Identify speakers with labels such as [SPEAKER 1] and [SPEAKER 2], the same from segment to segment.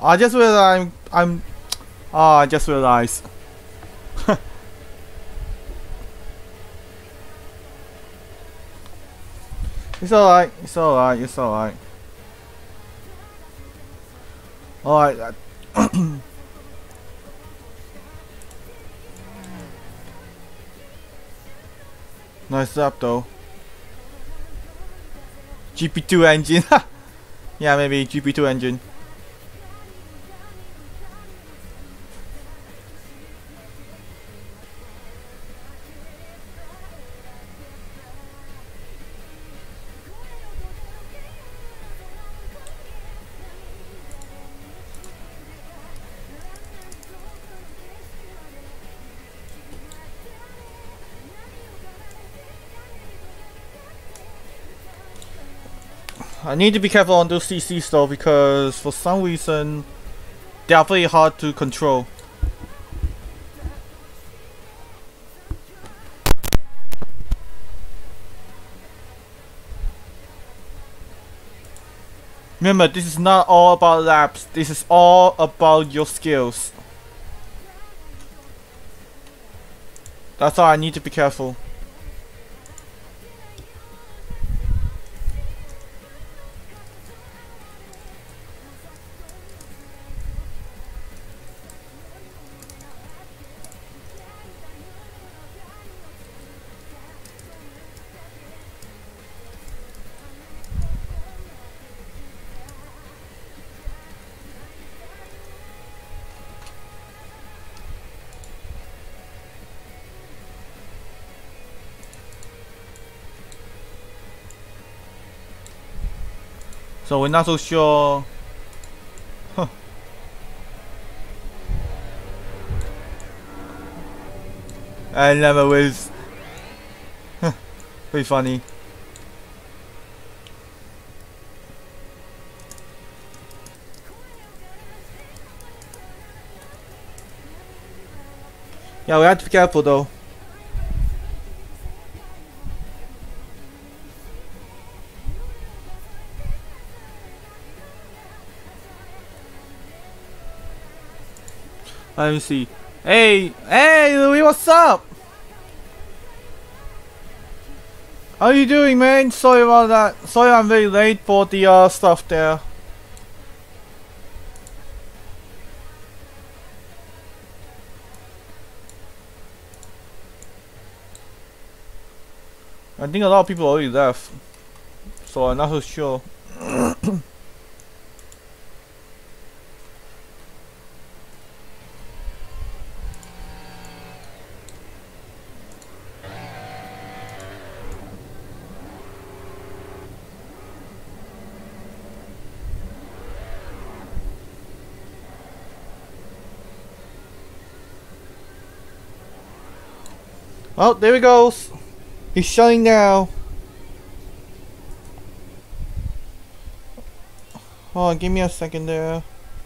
[SPEAKER 1] I just realized I just realized. It's alright, it's alright, it's alright. Alright. Nice up though. GP2 engine. Yeah, maybe GP2 engine. I need to be careful on those CCs though, because for some reason they are very hard to control. Remember, this is not all about laps, this is all about your skills. That's why I need to be careful. So we're not so sure. Huh. I never was. Pretty funny. Yeah, we have to be careful though. Let me see. Hey, Louis, what's up? How you doing, man? Sorry about that. Sorry I'm very late for the stuff there. I think a lot of people already left, so I'm not so sure. Oh, there he goes. He's shutting now. Hold on, give me a second there.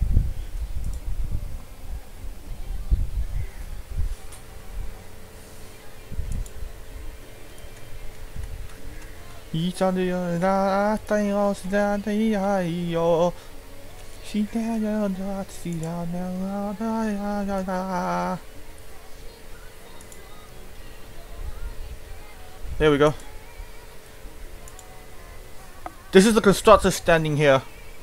[SPEAKER 1] There we go. This is the constructor standing here.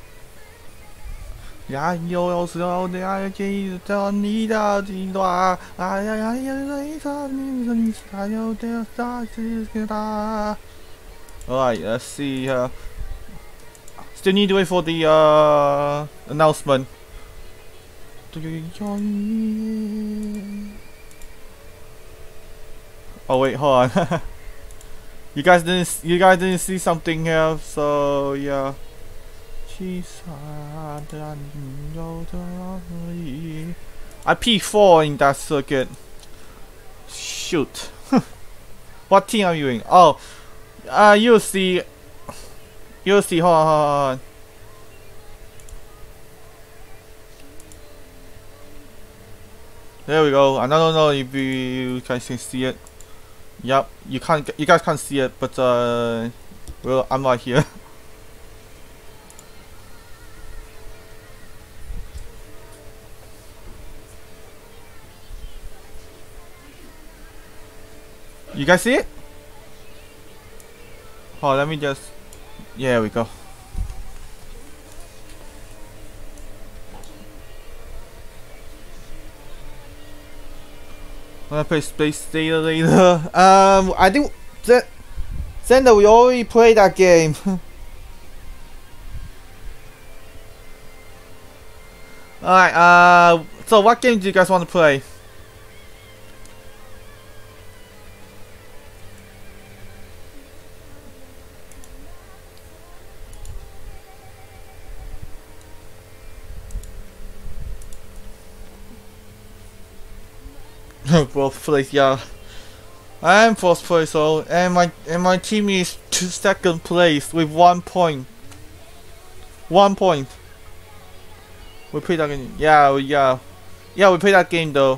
[SPEAKER 1] Alright, let's see. Still need to wait for the announcement. Oh wait, hold on. You guys didn't see something here, so yeah. I P4 in that circuit. Shoot. What team are you in? Oh, you'll see. You'll see. Hold on. There we go. I don't know if you guys can see it. Yep, you guys can't see it, but well, I'm right here. You guys see it? Oh, let me just. Yeah, there we go. I'm gonna play Space Data later. I think that Zenda, we already played that game. Alright, so what game do you guys want to play? Fourth place, yeah. I am fourth place, so and my team is second place with 1 point. 1 point. We played that game. Yeah, we played that game though.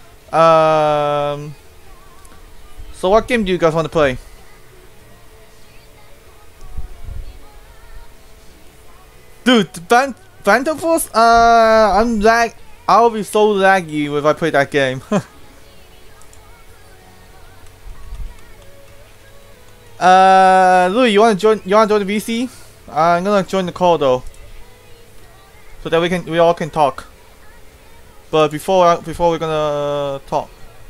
[SPEAKER 1] So what game do you guys want to play? Dude, Phantom Force. I'll be so laggy if I play that game. Louis, you wanna join? You wanna join the VC? I'm gonna join the call though, so that we all can talk. But before we're gonna talk,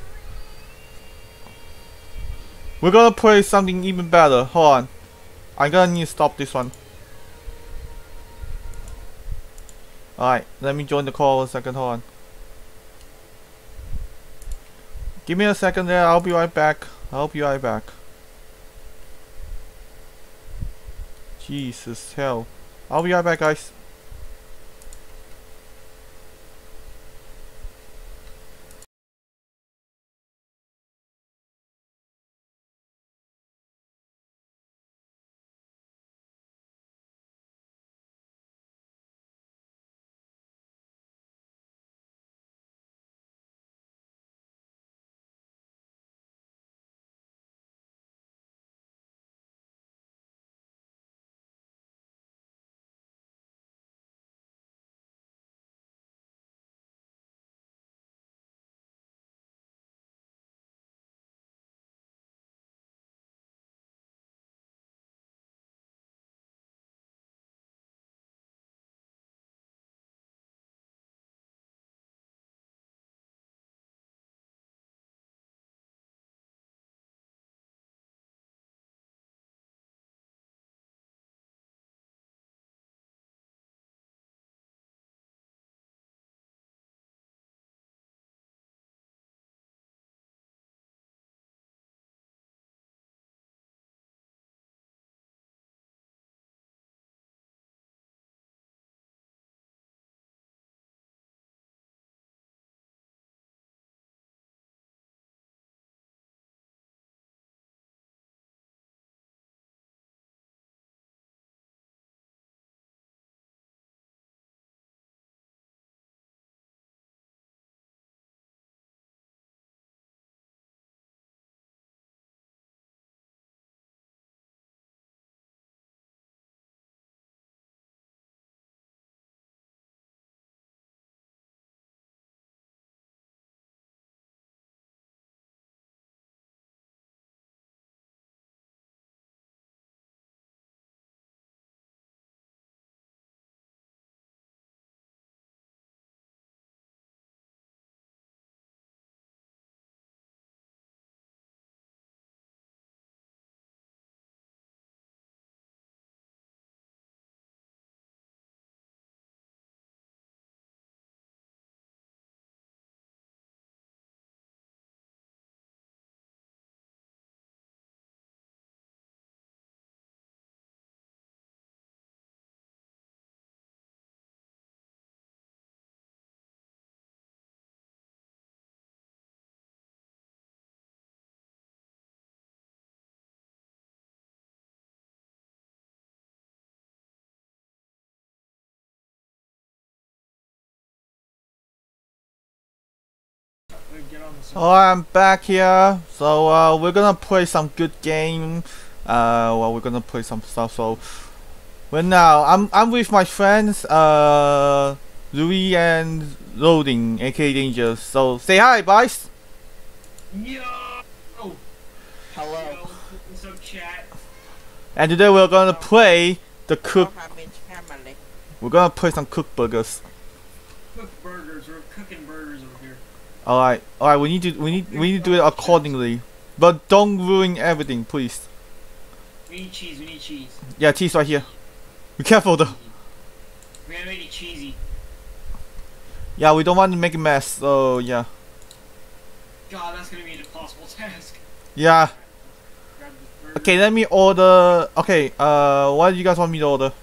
[SPEAKER 1] we're gonna play something even better. Hold on, I'm gonna need to stop this one. Alright, let me join the call a second. Hold on. Give me a second there. I'll be right back. Jesus hell. I'll be right back, guys. Oh, I'm back here. So we're gonna play some good game. Well, we're gonna play some stuff. So, well, now I'm with my friends, Louis and Loading, aka Danger. So say hi, boys.
[SPEAKER 2] Yo! Hello.
[SPEAKER 3] Yo, what's up, chat?
[SPEAKER 1] And today we're gonna play the cook.
[SPEAKER 2] Family.
[SPEAKER 1] We're gonna play some cook burgers.
[SPEAKER 3] Cook burgers. We're cooking burgers over here.
[SPEAKER 1] Alright, alright. We need to do it accordingly, but don't ruin everything, please.
[SPEAKER 3] We need cheese. We need cheese.
[SPEAKER 1] Yeah, cheese right here. Be careful though.
[SPEAKER 3] We gotta make it cheesy.
[SPEAKER 1] Yeah, we don't want to make a mess. So yeah.
[SPEAKER 3] God, that's gonna be an impossible task.
[SPEAKER 1] Yeah.
[SPEAKER 3] Grab the burger.
[SPEAKER 1] Okay, let me order. Okay. What do you guys want me to order?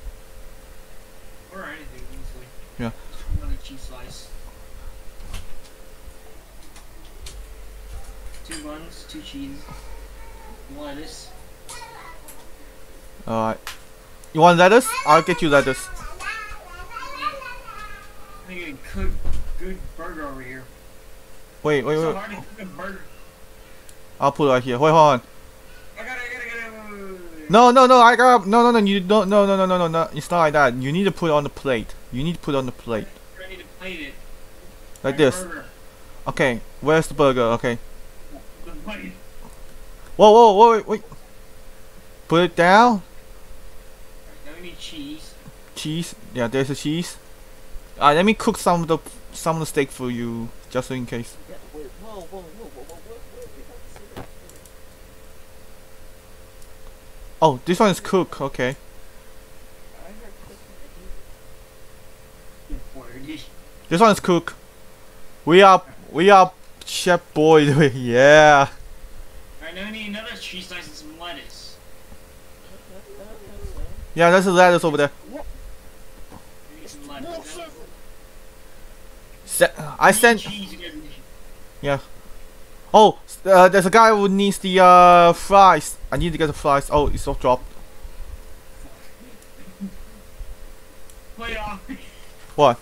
[SPEAKER 3] Or anything, honestly.
[SPEAKER 1] Yeah.
[SPEAKER 3] Just another cheese slice. 2 buns, 2 cheese, lettuce.
[SPEAKER 1] Alright. You want lettuce? I'll get you lettuce.
[SPEAKER 3] I need a good burger over here.
[SPEAKER 1] Wait.
[SPEAKER 3] It's so hard to cook a burger.
[SPEAKER 1] I'll put it right here. Wait, hold on.
[SPEAKER 3] I gotta. Wait.
[SPEAKER 1] No. I got. No. You don't. No. It's not like that. You need to put it on the plate. You need to put it on the plate.
[SPEAKER 3] I need to plate it.
[SPEAKER 1] Like
[SPEAKER 3] My
[SPEAKER 1] this.
[SPEAKER 3] burger.
[SPEAKER 1] Okay. Where's the burger? Okay.
[SPEAKER 3] The plate.
[SPEAKER 1] Whoa. Wait. Put it down.
[SPEAKER 3] Now we need cheese.
[SPEAKER 1] Cheese. Yeah, there's the cheese. Alright, let me cook some of the steak for you, just in case.
[SPEAKER 2] Yeah, wait, whoa.
[SPEAKER 1] Oh, this one is cooked. Okay.
[SPEAKER 2] I heard cooking.
[SPEAKER 1] This one is cooked. We are chef boy. Yeah.
[SPEAKER 3] Alright, now we need another cheese slice and some lettuce.
[SPEAKER 1] Yeah, there's a lettuce over there.
[SPEAKER 3] We need some lettuce.
[SPEAKER 1] I sent.
[SPEAKER 3] Cheese again.
[SPEAKER 1] Oh, there's a guy who needs the fries. I need to get the fries. Oh, it's all dropped.
[SPEAKER 3] Play off.
[SPEAKER 1] What?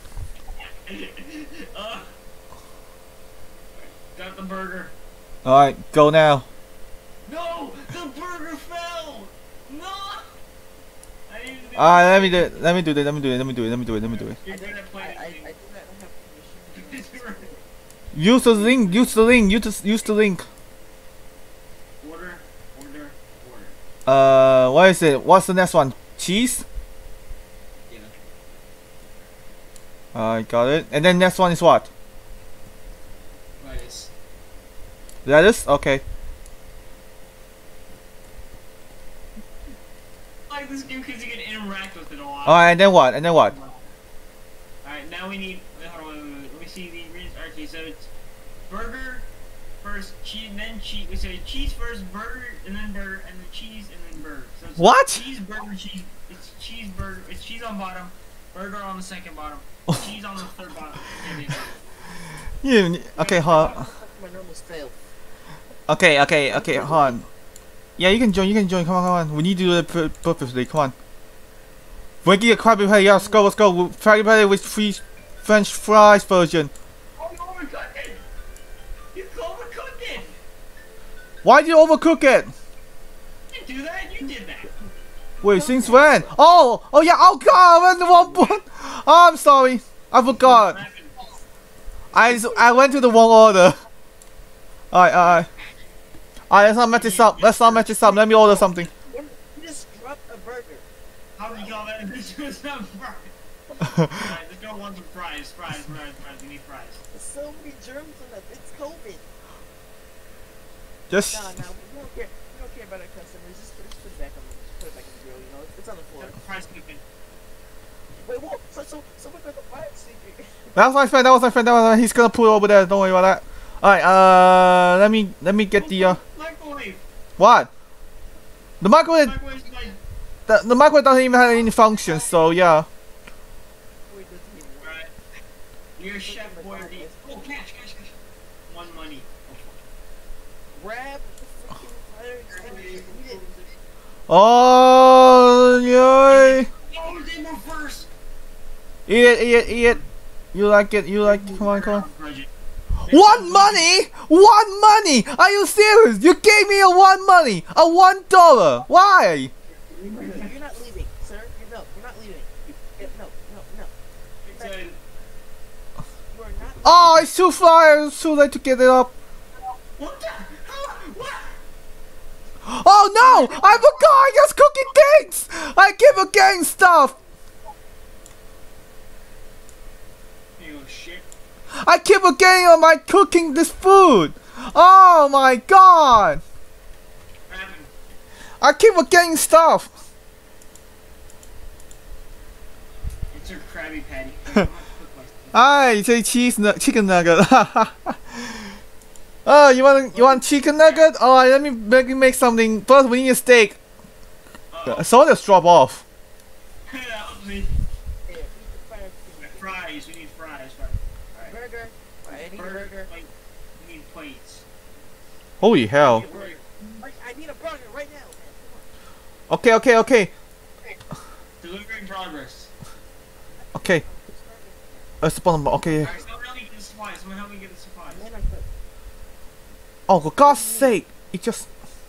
[SPEAKER 3] Got the burger.
[SPEAKER 1] Alright, go now.
[SPEAKER 3] No! The burger fell! No! I need to do
[SPEAKER 1] Alright, let me do it.
[SPEAKER 3] You're good at
[SPEAKER 2] I
[SPEAKER 3] playing
[SPEAKER 2] do
[SPEAKER 3] this
[SPEAKER 2] not
[SPEAKER 3] game.
[SPEAKER 2] have permission.
[SPEAKER 1] Use the link. Use the link.
[SPEAKER 3] Order.
[SPEAKER 1] What is it? What's the next one? Cheese?
[SPEAKER 3] Yeah.
[SPEAKER 1] I got it. And then next one is what?
[SPEAKER 3] Lettuce.
[SPEAKER 1] Lettuce? Okay.
[SPEAKER 3] I like this game because you can interact with it a lot.
[SPEAKER 1] Alright, and then what?
[SPEAKER 3] Alright, now we need. Hold on, wait. Let me see the ingredients. Okay, so it's burger first, cheese, then cheese. We say cheese first, burger, and then cheese, and then burger. So it's
[SPEAKER 1] What?
[SPEAKER 3] Cheese, burger, cheese. It's cheeseburger. It's cheese on bottom, burger on the second bottom, cheese on the third bottom.
[SPEAKER 1] Okay, hold on.
[SPEAKER 2] My normal style.
[SPEAKER 1] Okay, hold on. Yeah, you can join. Come on. We need to do it purposely. Come on. When you get Krabby Patty, yeah, let's go. Krabby Patty with free French fries version.
[SPEAKER 3] Oh, you overcooked it! You overcooked it!
[SPEAKER 1] Why did you overcook it?
[SPEAKER 3] You didn't do that, you did that.
[SPEAKER 1] Wait, since when? Oh yeah. Oh god, I went the wrong one. Oh, I'm sorry. I forgot. I went to the wrong order. Alright. Let's not match this up. Let me order something.
[SPEAKER 2] You just dropped a burger.
[SPEAKER 3] How do you call that? This is not fries. Alright, let's go want some fries. Fries. We need fries.
[SPEAKER 2] There's so many germs in it. It's COVID.
[SPEAKER 1] Just.
[SPEAKER 2] No, we don't care. We don't care about our customers. Just put it back on the grill. You know, it's on the floor.
[SPEAKER 3] Fries cooking.
[SPEAKER 2] Wait, what? So we got the fire secret.
[SPEAKER 1] That was my friend. He's gonna put it over there. Don't worry about that. Alright. Let me get the
[SPEAKER 3] Microwave.
[SPEAKER 1] what? The microwave.
[SPEAKER 3] Microwave's like.
[SPEAKER 1] The microwave doesn't even have any functions. So yeah.
[SPEAKER 2] Wait, doesn't even work.
[SPEAKER 3] Alright. You're a chef boy. Oh, cash. 1 money.
[SPEAKER 2] Grab the freaking fire extinguisher. Eat it.
[SPEAKER 1] Oh yay!
[SPEAKER 3] Oh, they were first.
[SPEAKER 1] Eat it. You like it. Come on.
[SPEAKER 3] Budget.
[SPEAKER 1] 1 money? 1 money? Are you serious? You gave me a $1. $1. Why?
[SPEAKER 2] You're not leaving, sir. You're not leaving. No.
[SPEAKER 3] Excited.
[SPEAKER 2] You are not.
[SPEAKER 1] Oh, it's too far. It's too late to get it up.
[SPEAKER 3] What the? How? What?
[SPEAKER 1] Oh no! I forgot I was cooking things! I keep forgetting stuff!
[SPEAKER 3] You go shit.
[SPEAKER 1] I keep forgetting on my cooking this food! Oh my god!
[SPEAKER 3] What happened?
[SPEAKER 1] I keep forgetting stuff!
[SPEAKER 3] It's your Krabby Patty. I'm gonna cook my stuff.
[SPEAKER 1] I say chicken nugget. Oh, you want chicken nugget? Alright, let me make something. First, we need a steak.
[SPEAKER 3] Uh-oh.
[SPEAKER 1] So just drop off.
[SPEAKER 3] That was me.
[SPEAKER 2] Yeah, eat the fire extinguisher.
[SPEAKER 3] Fries. We need fries. Alright.
[SPEAKER 2] Burger. I need a burger.
[SPEAKER 3] Like, we need plates.
[SPEAKER 1] Holy hell.
[SPEAKER 2] I need a burger right now, man.
[SPEAKER 1] Okay, okay, okay.
[SPEAKER 3] Delivery in progress.
[SPEAKER 1] Okay. Spawn. Okay.
[SPEAKER 3] Alright, someone help me get the supplies. Someone help me get the supplies.
[SPEAKER 2] Man, I could.
[SPEAKER 1] Oh, for God's sake. It just.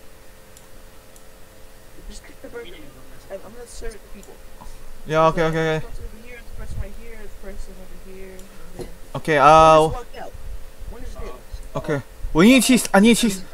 [SPEAKER 2] Just cook the burger. I'm gonna serve it to people.
[SPEAKER 1] Yeah, okay, okay, okay.
[SPEAKER 2] This person over here, this person right here, this person over here, and then.
[SPEAKER 1] Okay,
[SPEAKER 2] One just walked out. One just did.
[SPEAKER 1] okay. We need cheese. I need cheese.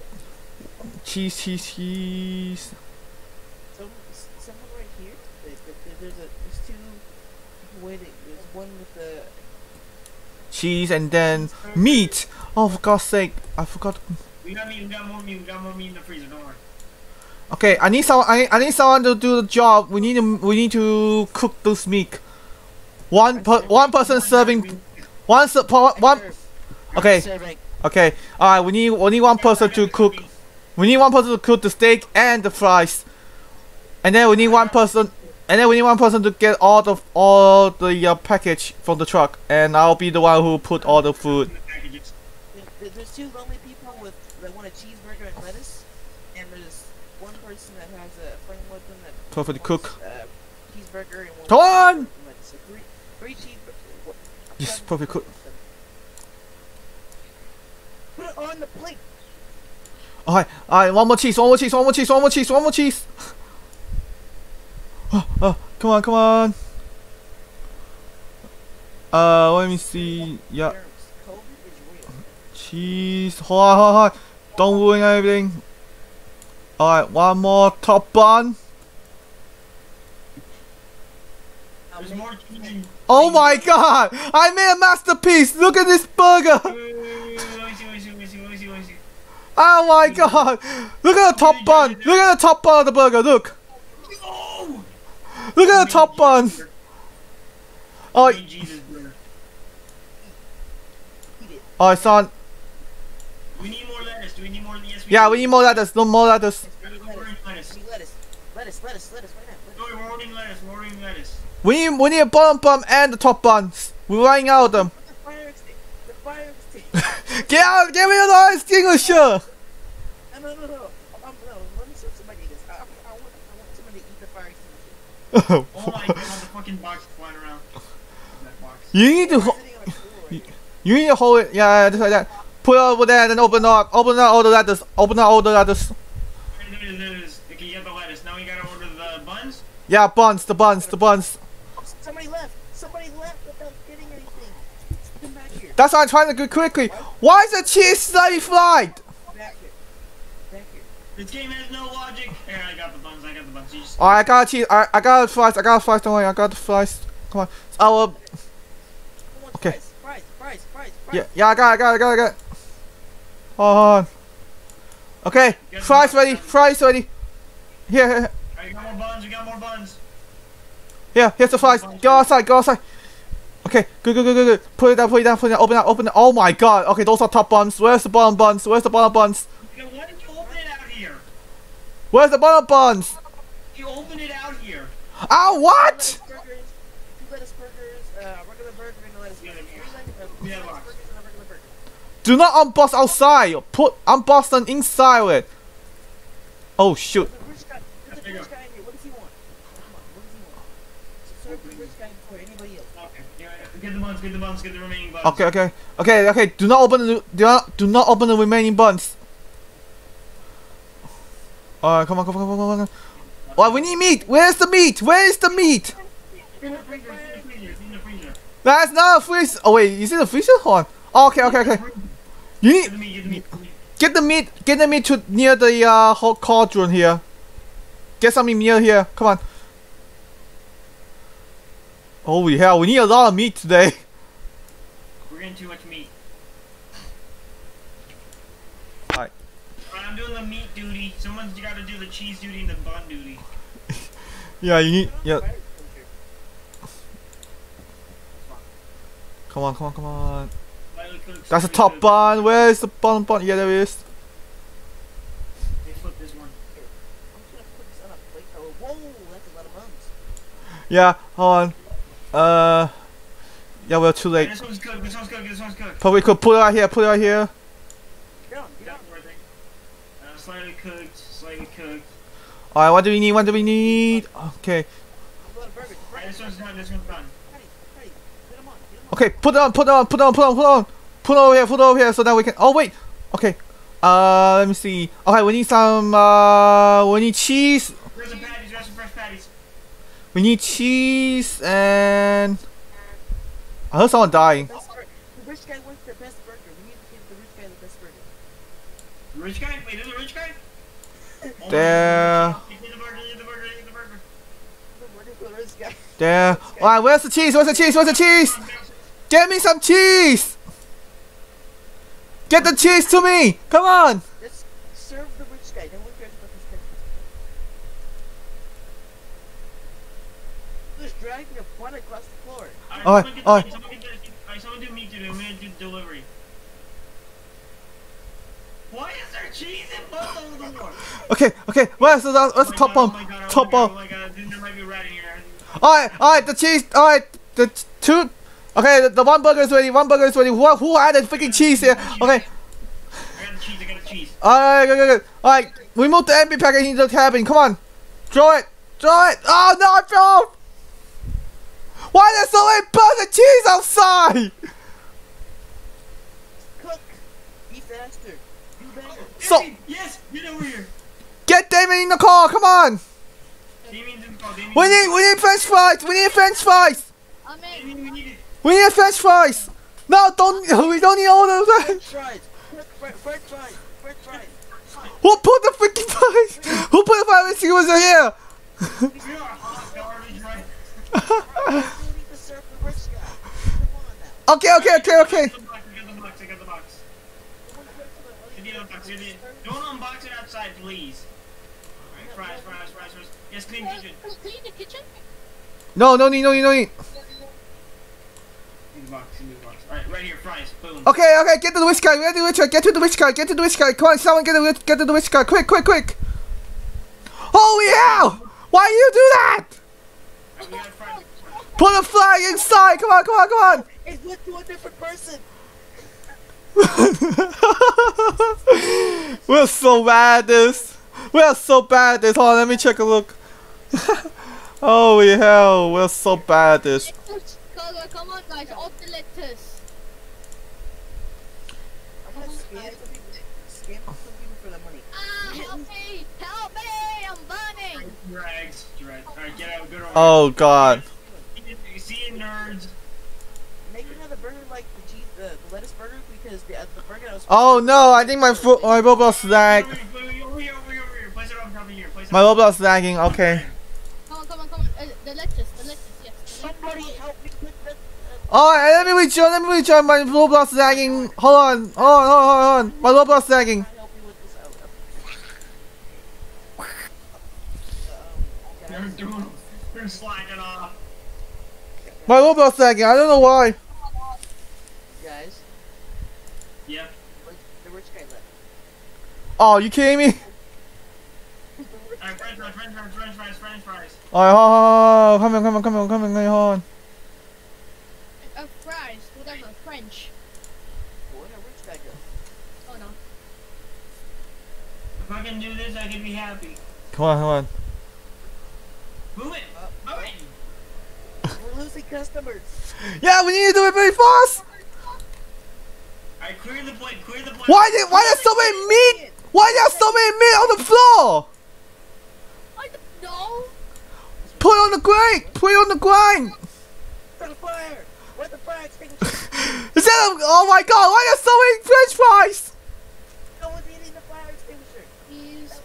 [SPEAKER 1] Cheese.
[SPEAKER 2] Someone right here. There's two people waiting. There's one with the.
[SPEAKER 1] Cheese and then meat. Oh, for God's sake. I forgot.
[SPEAKER 3] We got meat. We got more meat. We got more meat in the freezer. Don't worry.
[SPEAKER 1] Okay, I need someone to do the job. We need to cook this meat. One person serving. One. Okay.
[SPEAKER 2] Serving.
[SPEAKER 1] Okay. Alright, we need one person to cook. We need one person to cook the steak and the fries. And then we need one person. And then we need one person to get all the package from the truck. And I'll be the one who put all the food.
[SPEAKER 3] Packages.
[SPEAKER 2] There's two lonely people that want a cheeseburger and lettuce, and there's one person that has a friend with them that
[SPEAKER 1] Perfect
[SPEAKER 2] wants,
[SPEAKER 1] cook.
[SPEAKER 2] cheeseburger and one.
[SPEAKER 1] Come on!
[SPEAKER 2] and lettuce. So three cheeseburgers.
[SPEAKER 1] Yes, perfect cook.
[SPEAKER 2] Put it on the plate.
[SPEAKER 1] Alright, one more cheese. Come on. Let me see. Yeah.
[SPEAKER 2] Germs. COVID is real.
[SPEAKER 1] Cheese. Hold on. Don't ruin everything. Alright, one more top bun.
[SPEAKER 3] There's more cheese in.
[SPEAKER 1] Oh my god! I made a masterpiece! Look at this burger!
[SPEAKER 3] Let me see.
[SPEAKER 1] Oh my god! Look at the top bun! Look at the top bun of the burger, look!
[SPEAKER 3] Oh!
[SPEAKER 1] Look at the top bun! Oh,
[SPEAKER 3] Jesus burger.
[SPEAKER 2] Eat it.
[SPEAKER 1] oh, son.
[SPEAKER 3] We need more lettuce. Do we need more? Yes, we
[SPEAKER 1] Yeah,
[SPEAKER 3] do.
[SPEAKER 1] we need more lettuce. No more lettuce.
[SPEAKER 2] We need
[SPEAKER 3] We're ordering
[SPEAKER 2] lettuce.
[SPEAKER 3] lettuce.
[SPEAKER 2] We need lettuce. Lettuce right now.
[SPEAKER 3] No, we're ordering lettuce. We're ordering lettuce.
[SPEAKER 1] We need a bottom bun and the top buns. We're running out of them.
[SPEAKER 2] The fire extinguisher. The fire extinguisher.
[SPEAKER 1] Get out! Get rid of the extinguisher!
[SPEAKER 2] No. Let me serve somebody this. I want somebody to eat the fire extinguisher.
[SPEAKER 3] Oh my god, the fucking box is flying around. That box.
[SPEAKER 1] You need to.
[SPEAKER 2] It's sitting on a stool right here.
[SPEAKER 1] You need to hold it. Yeah, just like that. Put it over there, then open up. Open up all the lettuce. Open up all the lettuce.
[SPEAKER 3] Okay, you got the lettuce. Now we gotta order the buns.
[SPEAKER 1] Yeah, buns. The buns.
[SPEAKER 2] Somebody left without getting anything. Come back here.
[SPEAKER 1] That's why I'm trying to go quickly. Why is the cheese slightly fried?
[SPEAKER 2] Back here.
[SPEAKER 3] This game has no logic. Here, I got the buns. You just...
[SPEAKER 1] Alright, I got cheese. I got the fries. Don't worry. I got the fries. Come on. Our.
[SPEAKER 2] Who wants
[SPEAKER 1] Okay.
[SPEAKER 2] Fries.
[SPEAKER 1] Yeah, I got it. Hold on. Okay, fries ready. Here.
[SPEAKER 3] Alright, we got more buns.
[SPEAKER 1] Here's the fries. Go outside. Okay, good. Put it down. Open it. Oh my god. Okay, those are top buns. Where's the bottom buns?
[SPEAKER 3] Okay, why did you open it out here?
[SPEAKER 1] Where's the bottom buns?
[SPEAKER 3] You opened it out here.
[SPEAKER 1] Ah, what?
[SPEAKER 2] Two lettuce burgers, regular burger and a lettuce burger. Three
[SPEAKER 3] Yeah,
[SPEAKER 2] lettuce
[SPEAKER 3] box.
[SPEAKER 2] burgers and a regular burger.
[SPEAKER 1] Do not unbox outside. Unbox them inside it. Oh shoot.
[SPEAKER 2] There's a rich guy in here. What does he want? Come on, what does he want? So serve the rich guy before anybody else.
[SPEAKER 3] Okay, yeah, get the buns, get the remaining buns.
[SPEAKER 1] Okay. Do not open the remaining buns. Alright, come on. Well, we need meat. Where's the meat?
[SPEAKER 3] In the freezer.
[SPEAKER 1] That's not a freezer. Oh wait, is it a freezer? Hold on. Oh, okay. You
[SPEAKER 3] Get
[SPEAKER 1] need.
[SPEAKER 3] the meat.
[SPEAKER 1] Get the meat to near the hot cauldron here. Get something near here. Come on. Holy hell, we need a lot of meat today.
[SPEAKER 3] We're getting too much meat.
[SPEAKER 1] Alright.
[SPEAKER 3] I'm doing the meat duty. Someone's got to do the cheese duty and the bun duty.
[SPEAKER 1] Yeah, you need. Yeah. Come on. That's the top bun. Where is the bottom bun? Yeah, there it is.
[SPEAKER 3] They flip this one.
[SPEAKER 2] I'm just gonna put this on a plate. Oh, whoa, that's a lot of buns.
[SPEAKER 1] Yeah, hold on. Yeah, we're too late.
[SPEAKER 3] This one's good. This one's good.
[SPEAKER 1] But we could put it out here.
[SPEAKER 2] Get on.
[SPEAKER 3] Yeah, slightly cooked.
[SPEAKER 1] Alright, what do we need? Okay.
[SPEAKER 2] A lot of burgers.
[SPEAKER 3] Alright, this one's done.
[SPEAKER 2] Patty, put them on.
[SPEAKER 1] Okay, put it on. Put it over here so that we can. Oh wait. Okay. Let me see. Okay, we need some. We need cheese.
[SPEAKER 3] Where's the patties? Where's some fresh patties?
[SPEAKER 1] We need cheese and. I heard someone dying.
[SPEAKER 2] The rich guy wants the best burger. We need to give the rich guy the best burger.
[SPEAKER 3] The rich guy? Wait, there's a rich guy?
[SPEAKER 1] There.
[SPEAKER 3] Eat the burger.
[SPEAKER 2] We're the rich guy.
[SPEAKER 1] There. Alright, where's the cheese? Get me some cheese! Get the cheese to me! Come on!
[SPEAKER 2] Let's serve the rich guy. Then we'll care about this guy. Just dragging a bun across the floor.
[SPEAKER 1] Alright.
[SPEAKER 3] Someone do meat duty. I'm gonna do delivery. Why is there cheese in both of them?
[SPEAKER 1] Okay. Where's the top one? Top one.
[SPEAKER 3] Oh my god, there might be a rat in here.
[SPEAKER 1] Alright, the cheese. Alright, the two. Okay, the one burger is ready. Who added freaking cheese here? Okay.
[SPEAKER 3] I got the cheese.
[SPEAKER 1] Alright, good. Alright, remove the empty package into the cabin. Come on. Throw it. Oh no, I fell. Why are there so many buns and cheese outside?
[SPEAKER 2] Cook. Be faster. Do better.
[SPEAKER 1] So,
[SPEAKER 3] Yes, get over here.
[SPEAKER 1] get Damon in the car. Come on.
[SPEAKER 3] Damien's in the car.
[SPEAKER 1] We need French fries. We need French fries.
[SPEAKER 3] Damien, we need it.
[SPEAKER 1] We need French fries. No, we don't need all of that.
[SPEAKER 2] French fries. French fries.
[SPEAKER 1] Who put the freaking fries? Who put the fries? He was here.
[SPEAKER 3] We are hot garbage, right?
[SPEAKER 2] We need to serve the rich guy. Come on now.
[SPEAKER 1] Okay.
[SPEAKER 3] I got the box. Don't unbox it outside, please. Alright, fries. Yes, clean kitchen.
[SPEAKER 4] Clean the kitchen?
[SPEAKER 1] No need.
[SPEAKER 3] In the box. Alright, right here, fries. Boom.
[SPEAKER 1] Okay. Get to the rich guy. Get to the rich guy. Come on, someone get to the rich guy. Quick. Holy hell! Why do you do that?
[SPEAKER 3] We got fries.
[SPEAKER 1] Put a flag inside. Come on.
[SPEAKER 2] It went to a different person.
[SPEAKER 1] We're so bad at this. Hold on, let me check a look. Holy hell, we're so bad at this.
[SPEAKER 4] Come on guys, off the lettuce.
[SPEAKER 2] I'm gonna scam some people for the money.
[SPEAKER 4] Help me, I'm burning.
[SPEAKER 3] Drags. Alright, get out. Go over
[SPEAKER 1] Oh god.
[SPEAKER 3] here. See you, nerds.
[SPEAKER 2] Make another burger like the lettuce burger because the burger that was.
[SPEAKER 1] Oh no, I think my Roblox lag.
[SPEAKER 3] Over here. Place it on top of here.
[SPEAKER 1] My Roblox lagging. Okay.
[SPEAKER 4] Come on. The lettuce, yes.
[SPEAKER 2] Somebody help me put the.
[SPEAKER 1] Alright, let me rejoin. My Roblox lagging. Hold on. My Roblox lagging.
[SPEAKER 2] Help me with this
[SPEAKER 3] They're slacking off.
[SPEAKER 1] My Roblox lagging. I don't know why.
[SPEAKER 2] guys.
[SPEAKER 3] Yep.
[SPEAKER 2] The rich guy left.
[SPEAKER 1] Oh, you kidding me?
[SPEAKER 3] Alright, French fries.
[SPEAKER 1] Alright, come on.
[SPEAKER 4] Fries, whatever, French.
[SPEAKER 2] Where'd the rich guy go?
[SPEAKER 4] Oh no.
[SPEAKER 3] If I can do this, I can be happy.
[SPEAKER 1] Come on.
[SPEAKER 3] Move it.
[SPEAKER 2] We're losing customers.
[SPEAKER 1] Yeah, we need to do it very fast.
[SPEAKER 3] Alright, clear the plate.
[SPEAKER 1] Why there's so many meat? Why there's so many meat on the floor?
[SPEAKER 4] I don't know.
[SPEAKER 1] Put it on the grind.
[SPEAKER 2] Start a fire. Where's the fire extinguisher?
[SPEAKER 1] Oh my god, why there's so many French fries?
[SPEAKER 2] Go with the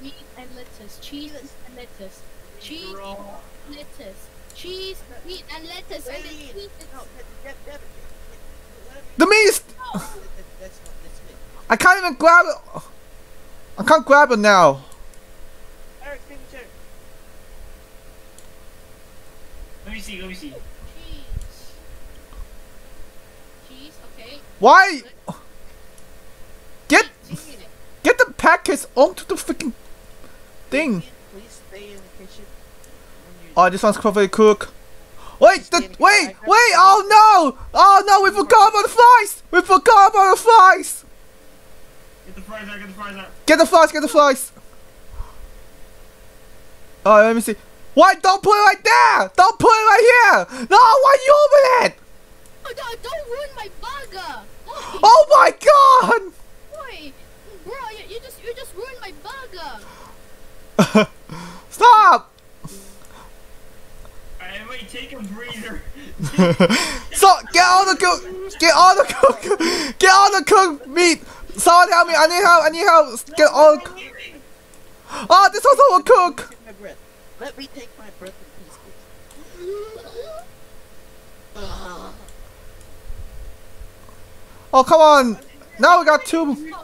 [SPEAKER 4] meat and lettuce, cheese and lettuce, cheese,
[SPEAKER 3] Girl.
[SPEAKER 4] lettuce, cheese, meat and lettuce, and then
[SPEAKER 2] Wait.
[SPEAKER 4] cheese.
[SPEAKER 2] No, Devin.
[SPEAKER 1] The meat is...
[SPEAKER 2] That's me.
[SPEAKER 1] I can't even grab it. I can't grab it now.
[SPEAKER 2] Eric, take a chair.
[SPEAKER 3] Let me see.
[SPEAKER 4] Cheese. Cheese, okay.
[SPEAKER 1] Why? Get
[SPEAKER 4] Cheese.
[SPEAKER 1] get the packets onto the freaking thing.
[SPEAKER 2] Please stay in the kitchen. When you
[SPEAKER 1] Oh, this one's probably cook. Wait, wait! Oh no! We forgot about the flies! We forgot about the flies!
[SPEAKER 3] Get the fries out. Get the fries out.
[SPEAKER 1] Get the flies! Get the flies! Oh, let me see. Why? Don't put it right there! Don't put it right here! No! Why you open it?
[SPEAKER 4] Oh, don't ruin my burger! Boy,
[SPEAKER 1] Oh my god!
[SPEAKER 4] boy, bro, you just ruined my burger.
[SPEAKER 1] Stop!
[SPEAKER 3] Alright, wait. Take a breather.
[SPEAKER 1] So get all the cook! Get all the cook! Get all the cooked meat! Someone help me! I need help! I need help! Get all the... Oh, this also will cook!
[SPEAKER 2] take my breath. Let me take my breath in pieces.
[SPEAKER 1] Oh, come on! Now we got two...
[SPEAKER 2] A rat.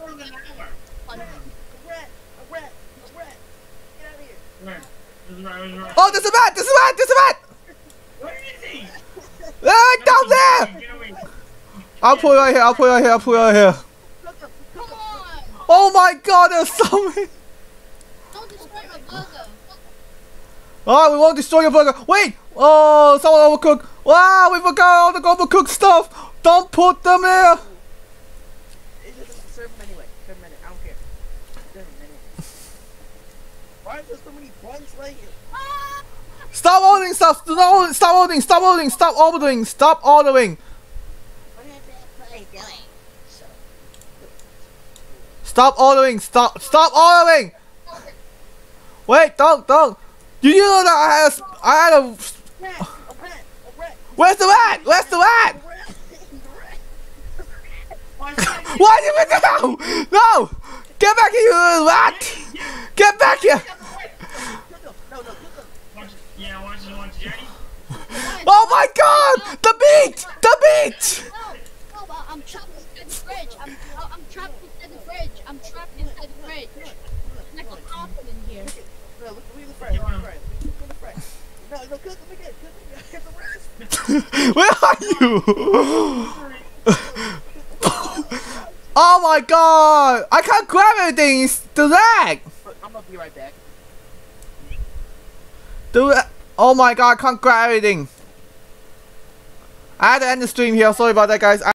[SPEAKER 2] Get out of here.
[SPEAKER 3] Where? Where's the rat?
[SPEAKER 1] Oh, there's a rat! There's a rat! There's a rat!
[SPEAKER 3] Where is he?
[SPEAKER 1] Right down there!
[SPEAKER 3] Get away.
[SPEAKER 1] I'll put it right here, I'll put it right here, I'll put it right here.
[SPEAKER 4] Come on!
[SPEAKER 1] Oh my god, there's so many!
[SPEAKER 4] Don't destroy my burger.
[SPEAKER 1] Oh, we won't destroy your burger. Wait! Oh, someone overcooked. Wow, we forgot all the overcooked stuff. Don't put them here.
[SPEAKER 2] It doesn't serve them anyway. Serve them anyway. I don't care. Serve them anyway. Why is there so many buns laying here?
[SPEAKER 4] Ah!
[SPEAKER 1] Stop ordering stuff. Stop ordering. Stop ordering. Stop ordering. Stop ordering.
[SPEAKER 2] What is that play doing? So,
[SPEAKER 1] Stop ordering. Stop ordering. Wait, don't. You know that I had a...
[SPEAKER 2] rat! A rat!
[SPEAKER 1] Where's the rat? Where's the rat?
[SPEAKER 2] A rat!
[SPEAKER 1] Why did we go? No! Get back here, you little rat! Get back here!
[SPEAKER 2] No,
[SPEAKER 3] Watch it, Jerry.
[SPEAKER 1] Oh my god! The meat! The meat!
[SPEAKER 4] No, I'm trapped inside the fridge. I'm trapped inside the fridge. I'm trapped inside the fridge. Like a coffin in here.
[SPEAKER 2] No, look at the fry. Look at the fry. No, cook them again. Cook the rest.
[SPEAKER 1] Where are you? Oh my god! I can't grab anything! It's the lag!
[SPEAKER 2] Look, I'm gonna be right back.
[SPEAKER 1] Oh my god, I can't grab anything! I had to end the stream here, sorry about that guys.